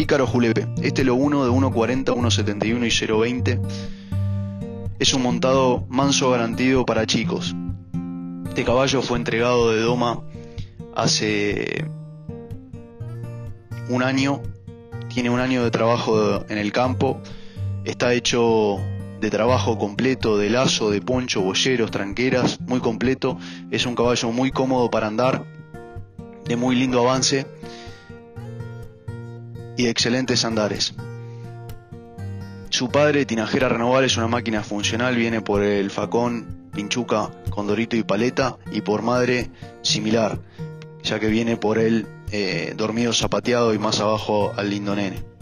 Pícaro Julepe. Este lo 1 de 1.40, 1.71 y 0.20. Es un montado manso garantido para chicos. Este caballo fue entregado de doma hace un año. Tiene un año de trabajo en el campo. Está hecho de trabajo completo, de lazo, de poncho, boyeros, tranqueras, muy completo. Es un caballo muy cómodo para andar, de muy lindo avance y de excelentes andares. Su padre, Tinajera Renovar, es una máquina funcional, viene por el facón, Pinchuca, Condorito y Paleta, y por madre similar, ya que viene por el dormido zapateado y más abajo al lindo nene.